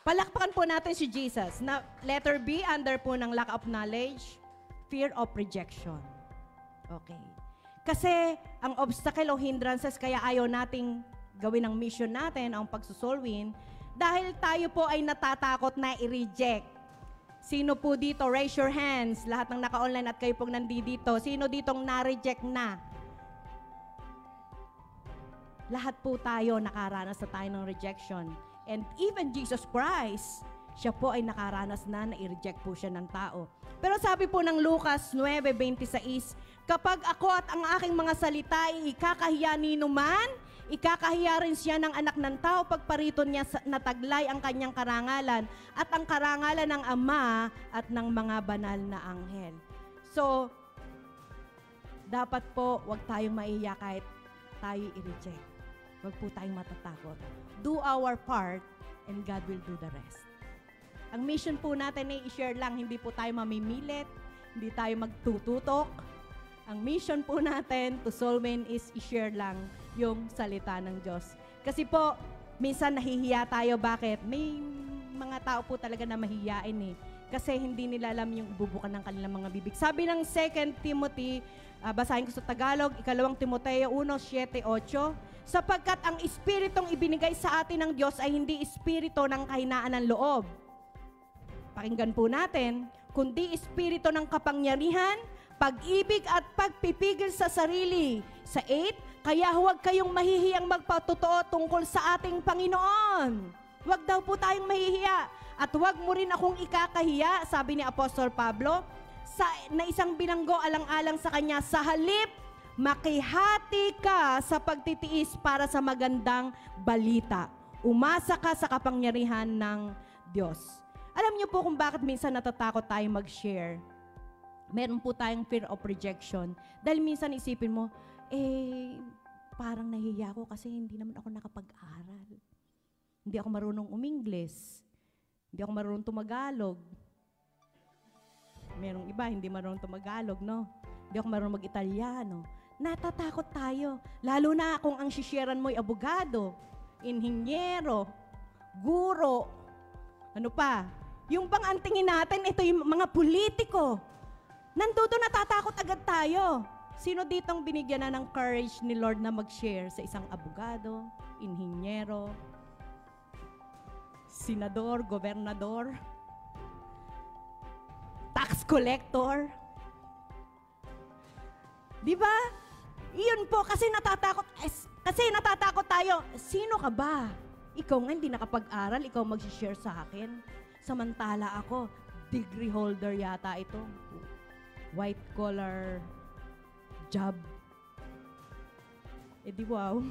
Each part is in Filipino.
Palakpakan po natin si Jesus. Na letter B, under po ng lack of knowledge, fear of rejection. Okay. Kasi ang obstacle o hindrances kaya ayaw nating gawin ang mission natin, ang pagsusolwin, dahil tayo po ay natatakot na i-reject. Sino po dito? Raise your hands. Lahat ng naka-online at kayo pong nandito. Sino ditong na-reject na? Lahat po tayo nakaranas na tayo ng rejection. And even Jesus Christ, siya po ay nakaranas na i-reject po siya ng tao. Pero sabi po ng Lucas 9:26, kapag ako at ang aking mga salita ay ikakahiya ni numan, ikakahiya rin siya ng anak ng tao pagparito niya na taglay ang kanyang karangalan at ang karangalan ng Ama at ng mga banal na anghel. So, dapat po wag tayong maiiyak kahit tayo i-reject. Wag po tayong matatakot. Do our part and God will do the rest. Ang mission po natin ay i-share lang, hindi po tayo mamimilit, hindi tayo magtututok. Ang mission po natin to Soulwin is i-share lang yung salita ng Diyos. Kasi po, minsan nahihiya tayo. Bakit? May mga tao po talaga na mahihiyain eh. Kasi hindi nila alam yung bubukan ng kanilang mga bibig. Sabi ng 2 Timothy, basahin ko sa Tagalog, 2 Timoteo 1:7-8, sapagkat ang espiritong ibinigay sa atin ng Diyos ay hindi espiritu ng kahinaan ng loob. Pakinggan po natin, kundi espiritu ng kapangyarihan, pag-ibig at pagpipigil sa sarili. Sa 8, kaya huwag kayong mahihiyang magpatotoo tungkol sa ating Panginoon. Huwag daw po tayong mahihiya. At huwag mo rin akong ikakahiya, sabi ni Apostol Pablo, na isang binanggo alang-alang sa kanya, sa halip, makihati ka sa pagtitiis para sa magandang balita. Umasa ka sa kapangyarihan ng Diyos. Alam niyo po kung bakit minsan natatakot tayong mag-share. Meron po tayong fear of rejection. Dahil minsan isipin mo, parang nahihiya ako kasi hindi naman ako nakapag-aral. Hindi ako marunong umingles. Hindi ako marunong tumagalog. Merong iba, hindi marunong tumagalog, no? Hindi ako marunong mag-Italiano. Natatakot tayo. Lalo na kung ang sisharean mo ay abogado, inhinyero, guro, ano pa? Yung bang ang tingin natin, ito yung mga politiko. Nandoon natatakot agad tayo. Sino ditong binigyan na ng courage ni Lord na mag-share sa isang abogado, inhinyero, senador, gobernador, tax collector? Di ba? Iyon po, kasi natatakot tayo. Sino ka ba? Ikaw nga hindi nakapag-aral, ikaw mag-share sa akin. Samantala ako, degree holder yata ito. White collar job. Di wow.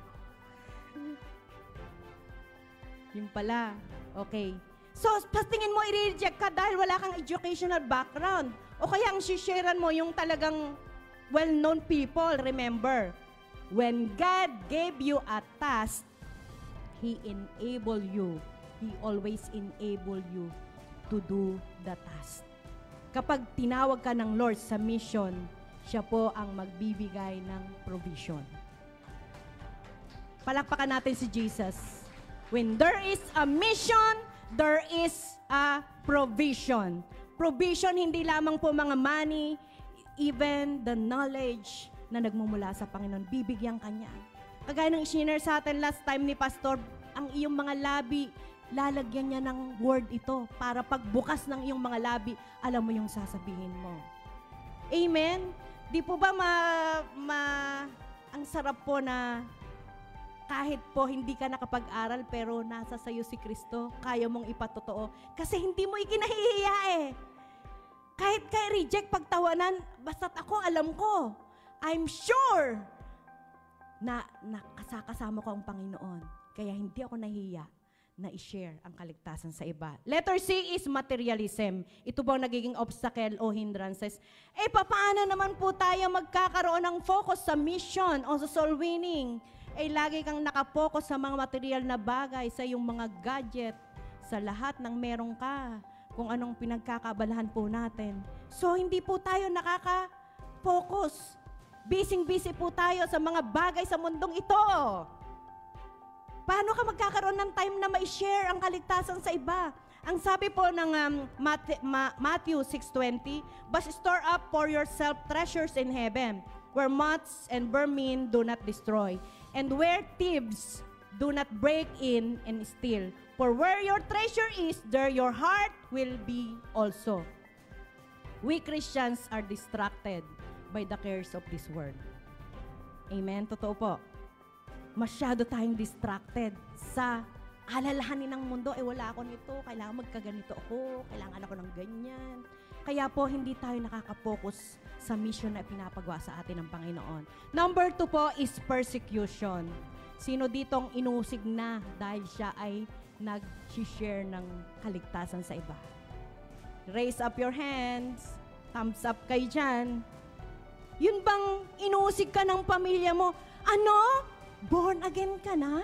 Yung pala. Okay. So, tingin mo i-reject ka dahil wala kang educational background. O kaya ang sisharean mo yung talagang well-known people. Remember, when God gave you a task, He enabled you. He always enable you to do the task. Kapag tinawag ka ng Lord sa mission, siya po ang magbibigay ng provision. Palakpakan natin si Jesus. When there is a mission, there is a provision. Provision hindi lamang po mga money, even the knowledge na nagmumula sa Panginoon. Bibigyan kanya. Kagaya ng i-share sa atin last time ni Pastor, ang iyong mga labi, lalagyan niya ng word ito para pagbukas ng iyong mga labi, alam mo yung sasabihin mo. Amen? Di po ba ang sarap po na kahit po hindi ka nakapag-aral pero nasa sayo si Kristo, kaya mong ipatotoo kasi hindi mo ikinahihiya eh. Kahit kay reject pagtawanan, basta't ako alam ko, I'm sure na kasama ko ang Panginoon. Kaya hindi ako nahihiya na i-share ang kaligtasan sa iba. Letter C is materialism. Ito bang nagiging obstacle o hindrances? Paano naman po tayo magkakaroon ng focus sa mission o sa soul winning? Lagi kang nakapokus sa mga material na bagay, sa iyong mga gadget, sa lahat ng meron ka, kung anong pinagkakabalahan po natin. So, hindi po tayo nakaka-focus. Busy-busy po tayo sa mga bagay sa mundong ito. Paano ka magkakaroon ng time na ma-share ang kaligtasan sa iba? Ang sabi po ng Matthew 6:20, "But store up for yourself treasures in heaven, where moths and vermin do not destroy, and where thieves do not break in and steal. For where your treasure is, there your heart will be also." We Christians are distracted by the cares of this world. Amen? Totoo po. Masyado tayong distracted sa alalahanin ng mundo. Wala ako nito, kailangan magkaganito ako, kailangan ako ng ganyan. Kaya po, hindi tayo nakaka-focus sa mission na pinapagawa sa atin ng Panginoon. Number 2 po is persecution. Sino ditong inusig na dahil siya ay nag-share ng kaligtasan sa iba? Raise up your hands. Thumbs up kayo dyan. Yun bang inusig ka ng pamilya mo? Ano? Born again ka na?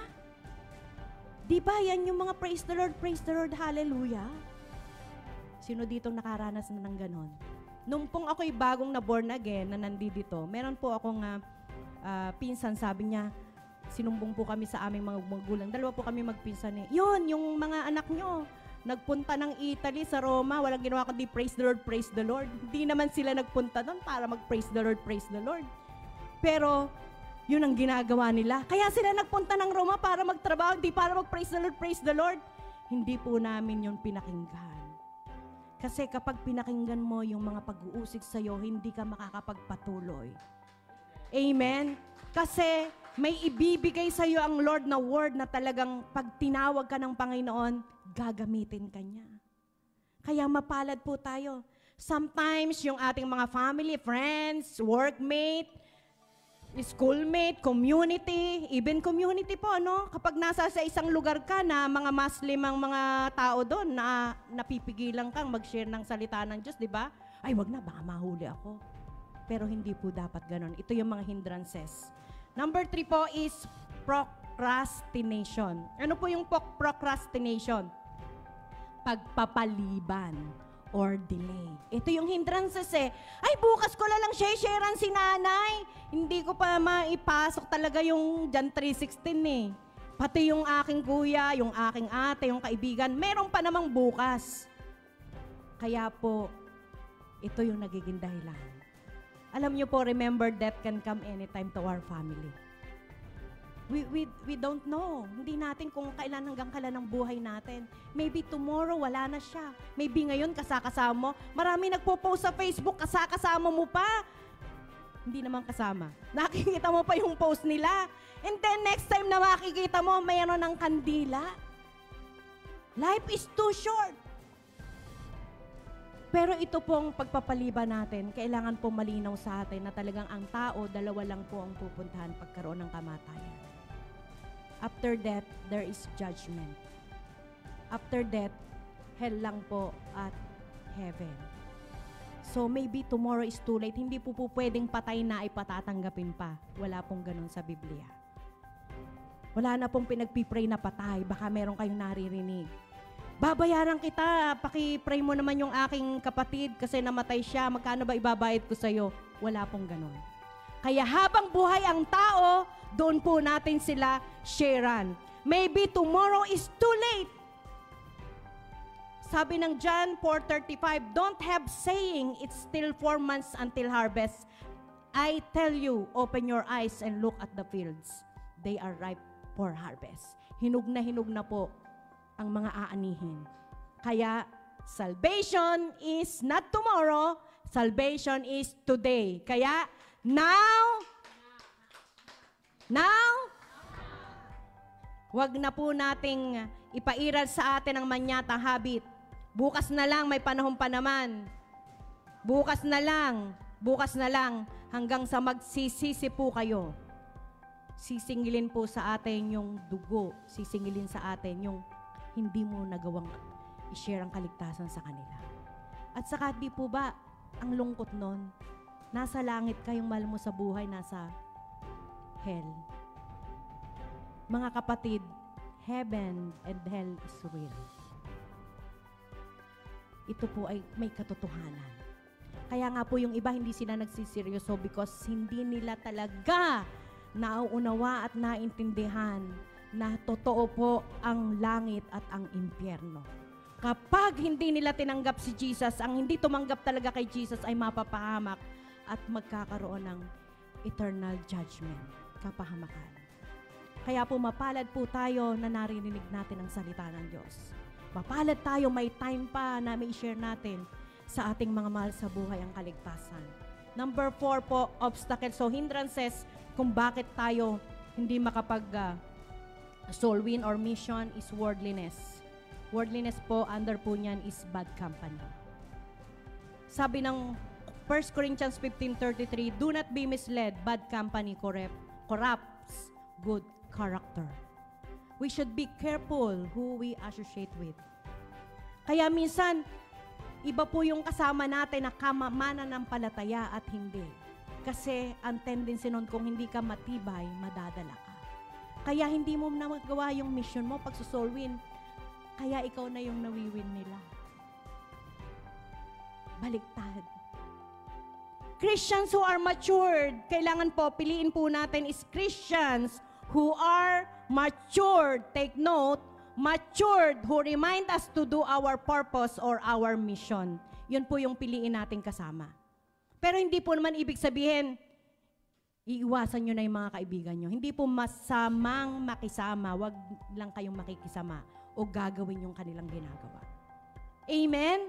Di ba yan yung mga praise the Lord, hallelujah? Sino ditong nakaranas na ng ganon? Nung pong ako'y bagong na born again, na nandito, meron po akong pinsan, sabi niya, sinumbong po kami sa aming mga magulang. 2 po kami magpinsan eh. Yun, yung mga anak nyo, nagpunta ng Italy sa Roma, walang ginawa kundi praise the Lord. Hindi naman sila nagpunta doon para mag-praise the Lord. Pero, yun ang ginagawa nila. Kaya sila nagpunta ng Roma para magtrabaho, hindi para mag-praise the Lord. Hindi po namin yun pinakinggan. Kasi kapag pinakinggan mo yung mga pag-uusig sa'yo, hindi ka makakapagpatuloy. Amen? Kasi may ibibigay sa'yo ang Lord na word na talagang pag tinawag ka ng Panginoon, gagamitin ka niya. Kaya mapalad po tayo. Sometimes yung ating mga family, friends, workmate, schoolmate, community, even community po, no? Kapag nasa sa isang lugar ka na mga Muslim ang mga tao doon na napipigilan kang mag-share ng salita ng Diyos, di ba? Ay, wag na, baka mahuli ako. Pero hindi po dapat ganon. Ito yung mga hindrances. Number 3 po is procrastination. Ano po yung procrastination? Pagpapaliban or delay. Ito yung hindrances eh. Ay, bukas ko lang share-sharean si nanay. Hindi ko pa maipasok talaga yung John 3:16 eh. Pati yung aking kuya, yung aking ate, yung kaibigan, meron pa namang bukas. Kaya po, ito yung nagiging dahilan. Alam niyo po, remember, death can come anytime to our family. We don't know. Hindi natin kung kailan hanggang kailan ang buhay natin. Maybe tomorrow, wala na siya. Maybe ngayon, kasakasama mo. Marami nagpo-post sa Facebook, kasakasama mo pa. Hindi naman kasama. Nakikita mo pa yung post nila. And then next time na makikita mo, mayroon ng kandila. Life is too short. Pero ito pong pagpapaliban natin, kailangan po malinaw sa atin na talagang ang tao, 2 lang po ang pupuntahan pagkaroon ng kamatayan. After death, there is judgment. After death, hell lang po at heaven. So maybe tomorrow is too late. Hindi po pwedeng patay na ay patatanggapin pa. Wala pong ganun sa Biblia. Wala na pong pinagpipray na patay. Baka meron kayong naririnig. Babayaran kita, paki-pray mo naman yung aking kapatid kasi namatay siya, magkano ba ibabayad ko sa'yo? Wala pong ganon. Kaya habang buhay ang tao, doon po natin sila sharean. Maybe tomorrow is too late. Sabi ng John 4:35, don't have saying, it's still 4 months until harvest. I tell you, open your eyes and look at the fields. They are ripe for harvest. Hinug na po ang mga aanihin. Kaya, salvation is not tomorrow, salvation is today. Kaya, now, wag na po nating ipairal sa atin ang manyatang habit. Bukas na lang, may panahon pa naman. Bukas na lang, hanggang sa magsisisi po kayo. Sisingilin po sa atin yung dugo, sisingilin sa atin yung hindi mo nagawang i-share ang kaligtasan sa kanila. At saka di po ba, ang lungkot nun, nasa langit ka, yung mahal mo sa buhay, nasa hell. Mga kapatid, heaven and hell is real. Ito po ay may katotohanan. Kaya nga po yung iba hindi sila nagsiseryoso because hindi nila talaga nauunawa at naintindihan na totoo po ang langit at ang impyerno. Kapag hindi nila tinanggap si Jesus, ang hindi tumanggap talaga kay Jesus ay mapapahamak at magkakaroon ng eternal judgment, kapahamakan. Kaya po mapalad po tayo na naririnig natin ang salita ng Diyos. Mapalad tayo, may time pa na may share natin sa ating mga mahal sa buhay ang kaligtasan. Number 4 po, obstacles. So hindrances kung bakit tayo hindi makapag soul win or mission is worldliness. Worldliness po, under po niyan is bad company. Sabi ng 1 Corinthians 15:33, do not be misled, bad company corrupts good character. We should be careful who we associate with. Kaya minsan, iba po yung kasama natin na mananampalataya at hindi. Kasi ang tendency nun, kung hindi ka matibay, madadala ka. Kaya hindi mo na magawa yung mission mo pag soul win. Kaya ikaw na yung nawiwin nila. Baliktad. Christians who are matured, kailangan po, piliin po natin is Christians who are matured. Take note, matured, who remind us to do our purpose or our mission. Yun po yung piliin nating kasama. Pero hindi po naman ibig sabihin, iiwasan nyo na yung mga kaibigan nyo. Hindi po masamang makisama, wag lang kayong makikisama o gagawin yung kanilang ginagawa. Amen?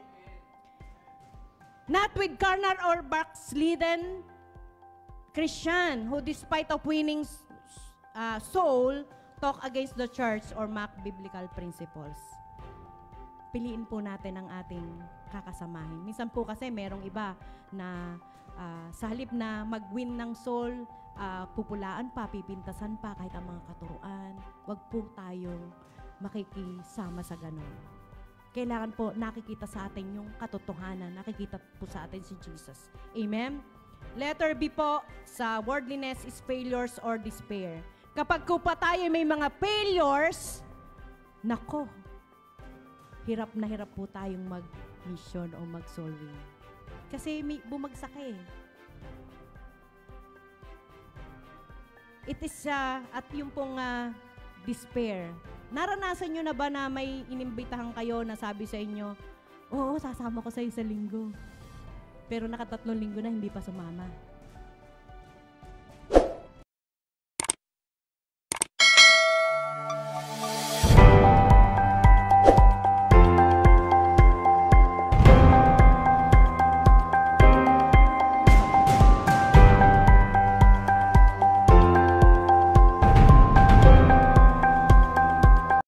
Not with carnal or backslidden Christian who despite of winning soul, talk against the church or mock biblical principles. Piliin po natin ang ating kakasamahin. Minsan po kasi merong iba na sa halip na mag-win ng soul, pupulaan pa, pipintasan pa kahit ang mga katuruan. Wag po tayo makikisama sa ganun. Kailangan po nakikita sa atin yung katotohanan, nakikita po sa atin si Jesus. Amen? Letter B po, sa worldliness is failures or despair. Kapag po pa tayo may mga failures, nako, hirap na hirap po tayong mag-mission o mag-soul win. Kasi may bumagsak eh. It is, at yung pong despair. Naranasan nyo na ba na may inimbitahan kayo na sabi sa inyo, oo, sasama ko sa linggo. Pero 3 linggo na hindi pa sumama.